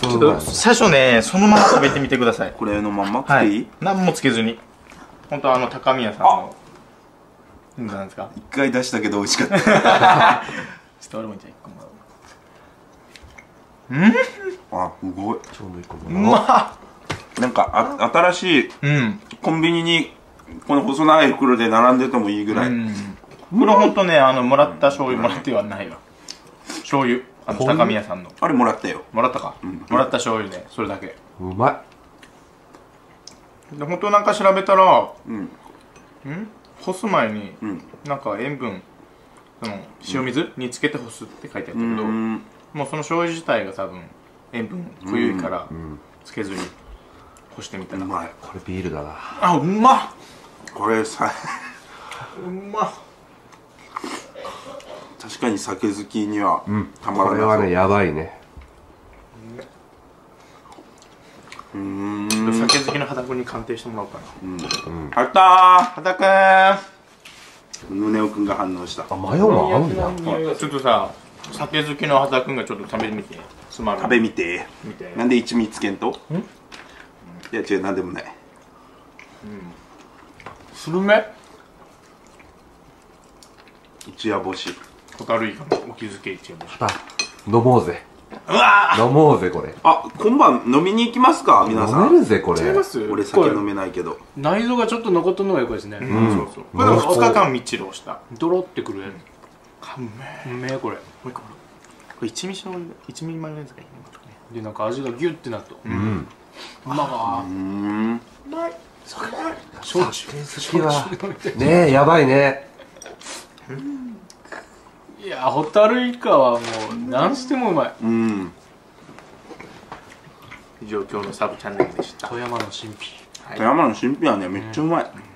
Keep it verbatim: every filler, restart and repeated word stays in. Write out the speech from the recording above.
ちょっと最初ね、そのまま食べてみてください。 これのまま食はいっていい？ 何もつけずに。本当あの高宮さんのなんですか。 一回出したけど美味しかった。 ちょっと俺もじゃあ一個もらおう。 あ、すごい。 ちょうどいいかうまっ。 なんかあ新しいうんコンビニにこの細長い袋で並んでてもいいぐらい。 うん。これ本当ね、あのもらった醤油もらってはないわ。醤油あの高宮さんのあれもらったよ。 もらったか。もらった醤油でそれだけ。 うまで本当なんか調べたら、 うん。 ん干す前にうん。 なんか塩分その塩水につけて干すって書いてあったけど、 うん。 もうその醤油自体が多分塩分濃いからんつけずに干してみたら、 うまい。 これビールだな。 あ、うまっ。 これさ、 うまっ。 確かに酒好きにはうんたまらない。 これはねやばいね。 うーん。 酒好きの肌君に鑑定してもらおうかな。 あった肌君ー。宗男くんが反応した。 あマヨも合うんだ。 ちょっとさ、酒好きの肌君がちょっと食べてみて。つまみ食べみてみて。 なんで一味つけんと？いや違う、なんでもない。 スルメ一夜干し。 ホタルイカのお気づけ一夜干し。 さあ飲もうぜ。 うわ飲もうぜこれ。 あ、今晩飲みに行きますか皆さ飲めん。 るぜこれ。 違います俺酒飲めないけど。 内臓がちょっと残っとるのがよくですね、 うん、そうそう。これでもふつかかんみっちり押した。 ドロってくるやかんめつうめえこれもう一個これ一味醤油一味マヨネーズがいいのかね。 でなんか味がギュッてなっとううん。 まがうーん。 焼酎酒好きはねえやばいね。 いやホタルイカはもう何してもうまい。 うん。 以上今日のサブチャンネルでした。 富山の神秘。 はい富山の新品はね、めっちゃうまい。